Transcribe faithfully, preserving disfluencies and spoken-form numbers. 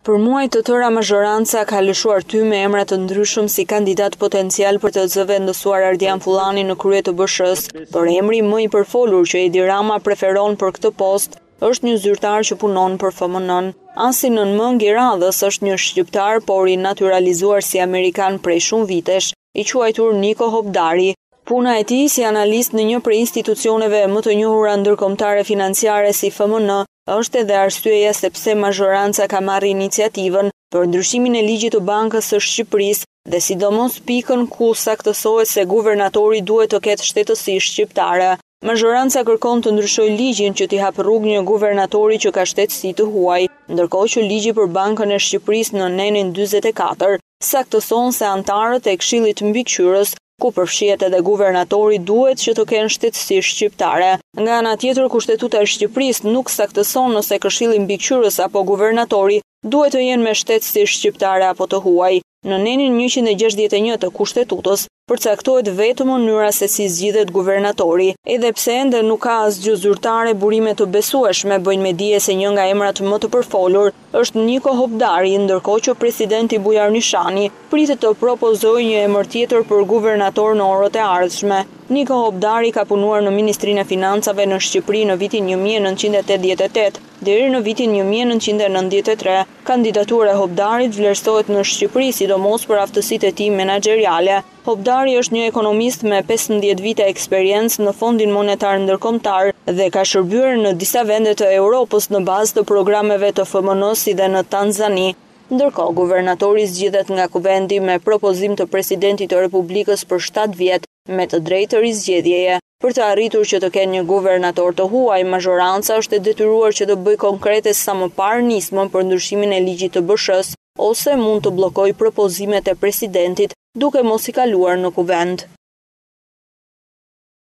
Për muaj të tëra mazhoranca ka lëshuar ty me emra të ndryshëm si kandidat potencial për të zëvendësuar Ardian Fullani në krye të B S H-s, por emri më i përfolur që Edi Rama preferon për këtë post është një zyrtar që punon për F M N-n. Asi Nënmëng i radhës është një shqiptar, por i naturalizuar si amerikan prej shumë vitesh, i quajtur Niko Hobdari. Puna e tij si analist në një prej institucioneve më të njohura ndërkombëtare financiare si F M N është edhe arsyeja sepse mazhoranca ka marrë iniciativën për ndryshimin e ligjit të Bankës së Shqipërisë dhe sidomos pikën ku saktësohet se guvernatori duhet të ketë shtetësi shqiptare. Mazhoranca kërkon të ndryshojë ligjin që t'i hapë rrugë një guvernatori që ka shtetësi të huaj, ndërkohë që ligji për Bankën e Shqipërisë në nenin dyzet e katër saktëson se antarët e Këshillit Mbikëqyrës, ku përfshihet edhe guvernatori, duhet që të kenë shtetësi shqiptare. Nga ana tjetër, Kushtetuta e Shqipërisë nuk saktëson nëse Këshilli Mbikëqyrës apo guvernatori duhet të jenë me shtetësi shqiptare apo të huaj. Në nenin njëqind e gjashtëdhjetë e një të Kushtetutës përcaktohet vetëm mënyra se si zgjidhet guvernatori, edhe pse ende nuk ka asgjë zyrtare, burime të besueshme bëjnë me dije se një nga emrat më të përfolur është Niko Hobdari, ndërkohë që presidenti Bujar Nishani pritet të propozojë një emër tjetër për guvernator në orët e ardhshme. Niko Hobdari ka punuar në Ministrinë e Financave në Shqipëri në vitin një mijë e nëntëqind e tetëdhjetë e tetë deri në vitin një mijë e nëntëqind e nëntëdhjetë e tre. Kandidatura e Hobdarit vlerësohet në Shqipëri sidomos për aftësitë e tij menaxheriale. Hobdari është një ekonomist me pesëmbëdhjetë vite eksperiencë në Fondin Monetar Ndërkombëtar dhe ka shërbyer në disa vende të Europës në bazë të programeve të F M N-s si dhe në Tanzani. Ndërkohë, guvernatori zgjidhet nga kuvendi me propozim të presidentit të Republikës për shtatë vjet me të drejtë të rizgjedhjeje. Për të arritur që të kenë një guvernator të huaj, mazhoranca është e detyruar që të bëjë konkrete sa më parë nismën për ndryshimin e ligjit të B S H-s, ose mund të bllokojë propozimet e presidentit duke mos i kaluar në kuvend.